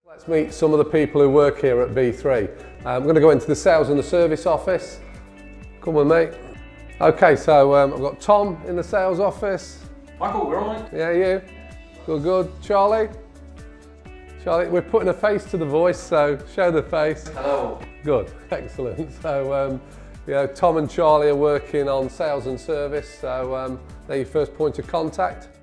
Let's meet some of the people who work here at B3. I'm going to go into the sales and the service office. Come with me. Okay, so I've got Tom in the sales office. Michael, we're on. Yeah, you? Good, good. Charlie? Charlie, we're putting a face to the voice, so show the face. Hello. Good, excellent. So, Tom and Charlie are working on sales and service, so they're your first point of contact.